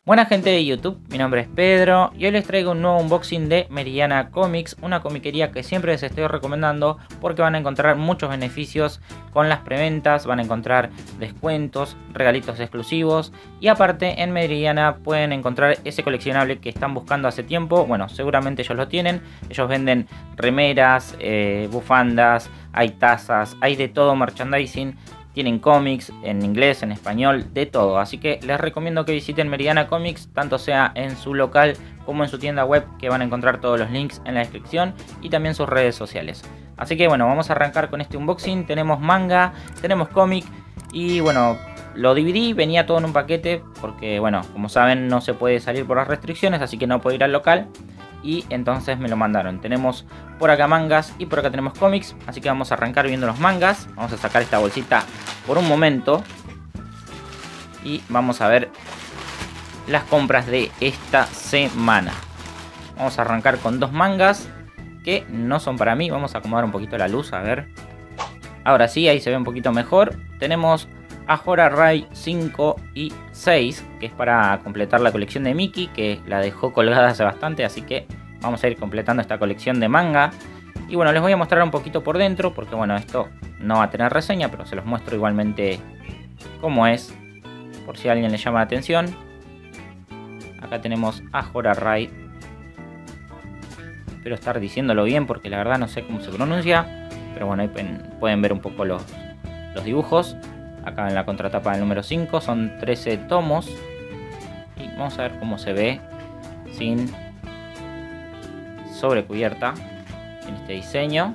Buena gente de YouTube, mi nombre es Pedro y hoy les traigo un nuevo unboxing de Meridiana Comics, una comiquería que siempre les estoy recomendando porque van a encontrar muchos beneficios con las preventas, van a encontrar descuentos, regalitos exclusivos y aparte en Meridiana pueden encontrar ese coleccionable que están buscando hace tiempo. Bueno, seguramente ellos lo tienen, ellos venden remeras, bufandas, hay tazas, hay de todo merchandising. Tienen cómics en inglés, en español, de todo. Así que les recomiendo que visiten Meridiana Comics, tanto sea en su local como en su tienda web, que van a encontrar todos los links en la descripción y también sus redes sociales. Así que bueno, vamos a arrancar con este unboxing. Tenemos manga, tenemos cómic y bueno, lo dividí, venía todo en un paquete porque bueno, como saben no se puede salir por las restricciones, así que no puedo ir al local. Y entonces me lo mandaron. Tenemos por acá mangas y por acá tenemos cómics. Así que vamos a arrancar viendo los mangas. Vamos a sacar esta bolsita por un momento y vamos a ver las compras de esta semana. Vamos a arrancar con dos mangas que no son para mí. Vamos a acomodar un poquito la luz, a ver. Ahora sí, ahí se ve un poquito mejor. Tenemos Azora Rai 5 y 6, que es para completar la colección de Mickey, que la dejó colgada hace bastante, así que vamos a ir completando esta colección de manga. Y bueno, les voy a mostrar un poquito por dentro, porque bueno, esto no va a tener reseña, pero se los muestro igualmente cómo es, por si a alguien le llama la atención. Acá tenemos Azora Rai. Espero estar diciéndolo bien, porque la verdad no sé cómo se pronuncia, pero bueno, ahí pueden ver un poco los dibujos. Acá en la contratapa del número 5 son 13 tomos. Y vamos a ver cómo se ve sin sobrecubierta en este diseño.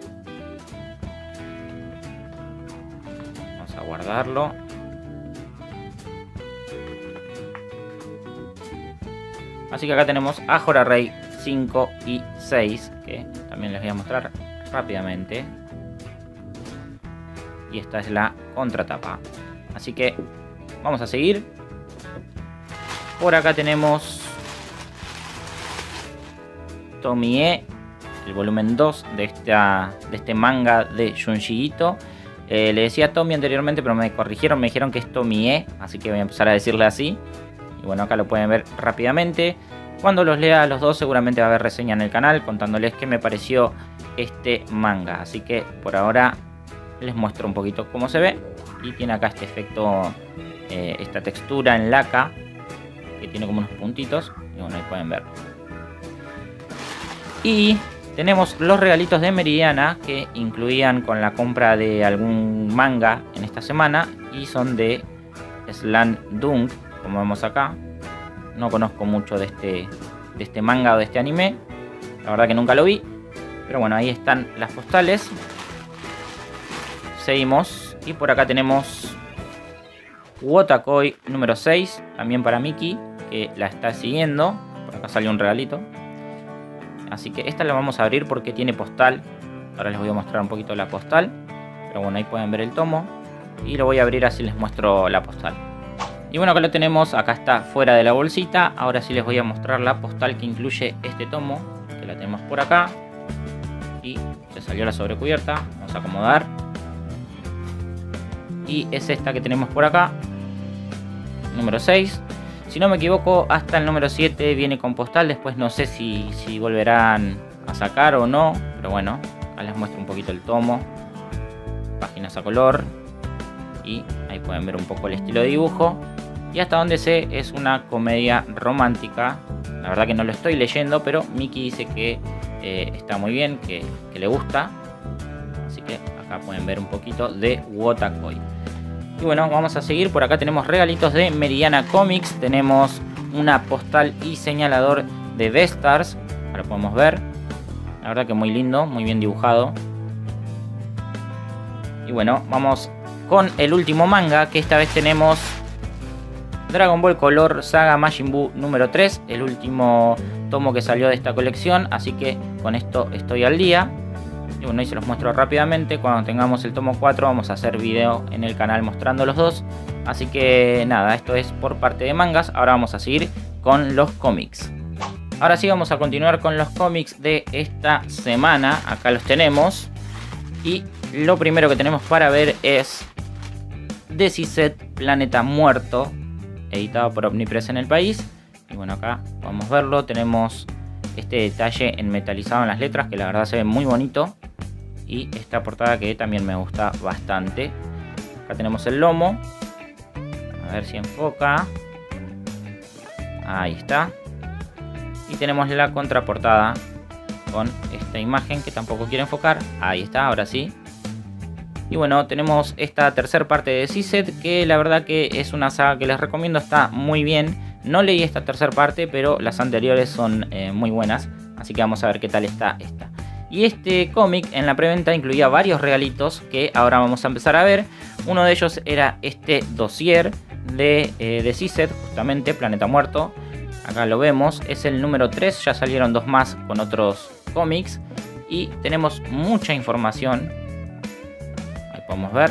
Vamos a guardarlo. Así que acá tenemos Azora Rai 5 y 6, que también les voy a mostrar rápidamente. Y esta es la contratapa. Así que vamos a seguir. Por acá tenemos Tomie, el volumen 2 de este manga de Junji Ito. Le decía Tomie anteriormente, pero me corrigieron, me dijeron que es Tomie, así que voy a empezar a decirle así. Y bueno, acá lo pueden ver rápidamente. Cuando los lea los dos seguramente va a haber reseña en el canal contándoles qué me pareció este manga. Así que por ahora les muestro un poquito cómo se ve. Y tiene acá este efecto, esta textura en laca, que tiene como unos puntitos. Y bueno, ahí pueden ver. Y tenemos los regalitos de Meridiana, que incluían con la compra de algún manga en esta semana. Y son de Slam Dunk, como vemos acá. No conozco mucho de este manga o de este anime. La verdad que nunca lo vi. Pero bueno, ahí están las postales. Seguimos y por acá tenemos Wotakoi número 6, también para Mickey, que la está siguiendo. Por acá salió un regalito. Así que esta la vamos a abrir porque tiene postal. Ahora les voy a mostrar un poquito la postal. Pero bueno, ahí pueden ver el tomo. Y lo voy a abrir así les muestro la postal. Y bueno, acá lo tenemos, acá está fuera de la bolsita. Ahora sí les voy a mostrar la postal que incluye este tomo, que la tenemos por acá. Y se salió la sobrecubierta, vamos a acomodar. Y es esta que tenemos por acá, número 6. Si no me equivoco, hasta el número 7 viene con postal. Después no sé si volverán a sacar o no. Pero bueno, acá les muestro un poquito el tomo. Páginas a color. Y ahí pueden ver un poco el estilo de dibujo. Y hasta donde sé es una comedia romántica. La verdad que no lo estoy leyendo, pero Mickey dice que está muy bien, que le gusta. Así que acá pueden ver un poquito de Wotakoi. Y bueno, vamos a seguir. Por acá tenemos regalitos de Meridiana Comics. Tenemos una postal y señalador de Beastars. Ahora podemos ver. La verdad que muy lindo, muy bien dibujado. Y bueno, vamos con el último manga, que esta vez tenemos Dragon Ball Color Saga Majin Buu número 3. El último tomo que salió de esta colección. Así que con esto estoy al día. Y bueno, ahí se los muestro rápidamente. Cuando tengamos el tomo 4 vamos a hacer video en el canal mostrando los dos. Así que nada, esto es por parte de mangas. Ahora vamos a seguir con los cómics. Ahora sí vamos a continuar con los cómics de esta semana. Acá los tenemos. Y lo primero que tenemos para ver es Deciset Planeta Muerto. editado por Omnipress en el país. Y bueno, acá podemos verlo, tenemos este detalle en metalizado en las letras que la verdad se ve muy bonito. Y esta portada que también me gusta bastante. Acá tenemos el lomo. A ver si enfoca. Ahí está. Y tenemos la contraportada con esta imagen que tampoco quiere enfocar. Ahí está, ahora sí. Y bueno, tenemos esta tercera parte de Seaset, que la verdad que es una saga que les recomiendo, está muy bien. No leí esta tercera parte, pero las anteriores son muy buenas. Así que vamos a ver qué tal está esta. Y este cómic en la preventa incluía varios regalitos que ahora vamos a empezar a ver. Uno de ellos era este dossier de Seaset, justamente Planeta Muerto. Acá lo vemos, es el número 3, ya salieron 2 más con otros cómics. Y tenemos mucha información. Ahí podemos ver.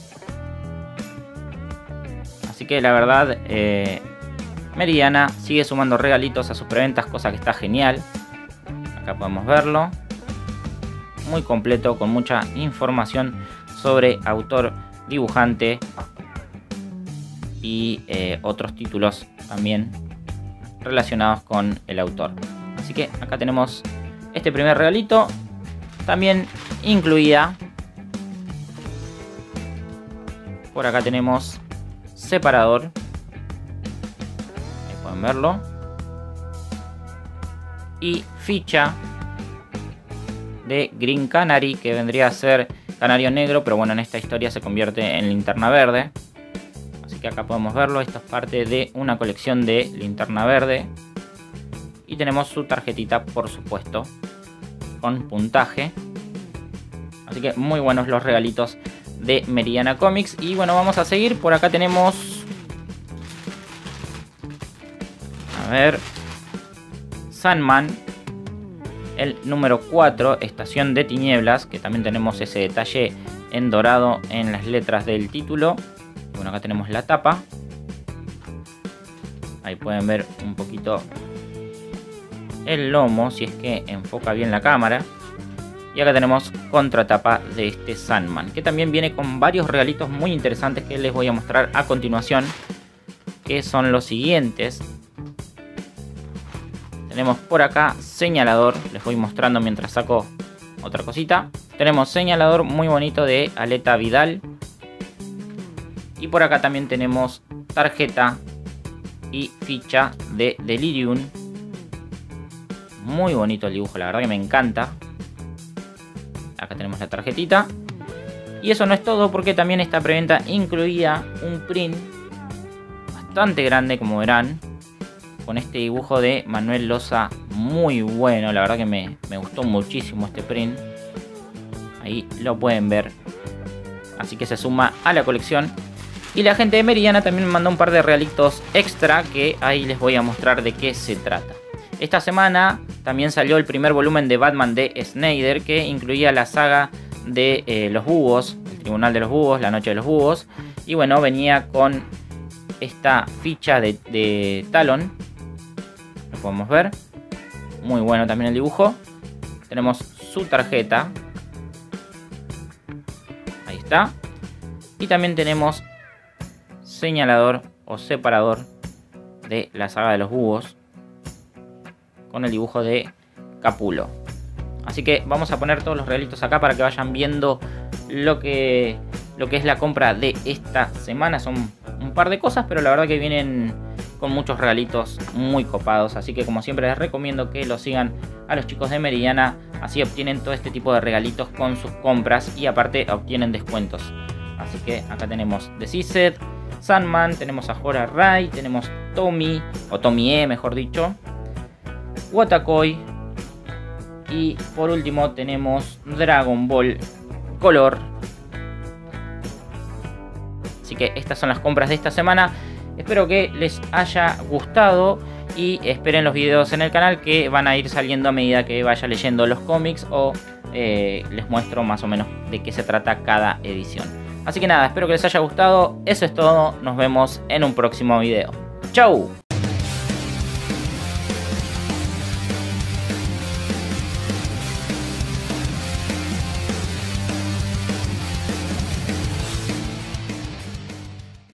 Así que la verdad, Meridiana sigue sumando regalitos a sus preventas, cosa que está genial. Acá podemos verlo. Muy completo, con mucha información sobre autor, dibujante y otros títulos también relacionados con el autor. Así que acá tenemos este primer regalito. También incluía, por acá tenemos separador. Ahí pueden verlo. Y ficha de Green Canary, que vendría a ser Canario Negro, pero bueno, en esta historia se convierte en Linterna Verde. Así que acá podemos verlo, esto es parte de una colección de Linterna Verde. Y tenemos su tarjetita, por supuesto, con puntaje. Así que muy buenos los regalitos de Meridiana Comics. Y bueno, vamos a seguir, por acá tenemos... A ver... Sandman, el número 4, Estación de Tinieblas, que también tenemos ese detalle en dorado en las letras del título. Bueno, acá tenemos la tapa. Ahí pueden ver un poquito el lomo, si es que enfoca bien la cámara. Y acá tenemos contratapa de este Sandman, que también viene con varios regalitos muy interesantes que les voy a mostrar a continuación, que son los siguientes. Tenemos por acá señalador, les voy mostrando mientras saco otra cosita. Tenemos señalador muy bonito de Aleta Vidal. Y por acá también tenemos tarjeta y ficha de Delirium. Muy bonito el dibujo, la verdad que me encanta. Acá tenemos la tarjetita. Y eso no es todo, porque también esta preventa incluía un print bastante grande, como verán, con este dibujo de Manuel Loza, muy bueno. La verdad que me gustó muchísimo este print. Ahí lo pueden ver. Así que se suma a la colección. Y la gente de Meridiana también me mandó un par de regalitos extra, que ahí les voy a mostrar de qué se trata. Esta semana también salió el primer volumen de Batman de Snyder, que incluía la saga de los búhos, el Tribunal de los Búhos, la Noche de los Búhos. Y bueno, venía con esta ficha de Talon. Lo podemos ver. Muy bueno también el dibujo. Tenemos su tarjeta. Ahí está. Y también tenemos señalador o separador de la saga de los búhos, con el dibujo de Capulo. Así que vamos a poner todos los regalitos acá para que vayan viendo lo que es la compra de esta semana. Son un par de cosas, pero la verdad que vienen con muchos regalitos muy copados. Así que como siempre les recomiendo que los sigan a los chicos de Meridiana. Así obtienen todo este tipo de regalitos con sus compras y aparte obtienen descuentos. Así que acá tenemos The Seaset, Sandman, tenemos a Jora Rai, tenemos Tommy, o Tommy E mejor dicho, Watakoi. Y por último tenemos Dragon Ball Color. Así que estas son las compras de esta semana. Espero que les haya gustado y esperen los videos en el canal, que van a ir saliendo a medida que vaya leyendo los cómics o les muestro más o menos de qué se trata cada edición. Así que nada, espero que les haya gustado. Eso es todo. Nos vemos en un próximo video. ¡Chau!